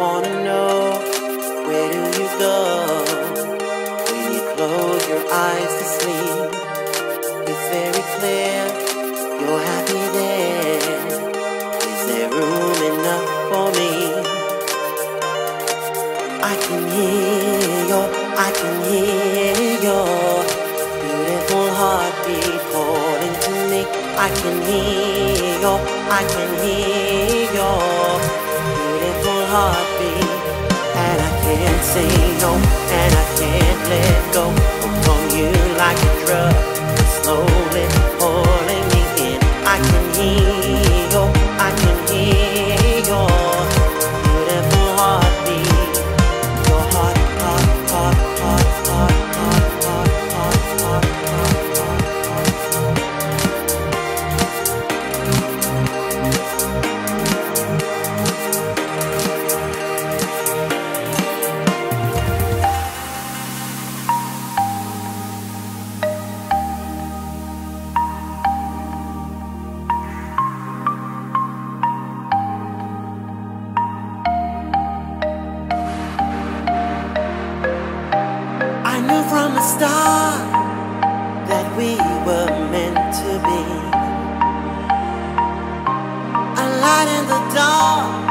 wanna know, where do you go when you close your eyes to sleep? It's very clear you're happy there. Is there room enough for me? I can hear your beautiful heartbeat calling to me. I can hear your beautiful heartbeat, and I can't say no, and I can't let go from you like a drug, slowly pulling me in. I can hear your beautiful heartbeat, your heart, heart, heart, heart, heart, heart, heart, heart, heart, heart, heart, heart. I knew from the start that we were meant to be, a light in the dark,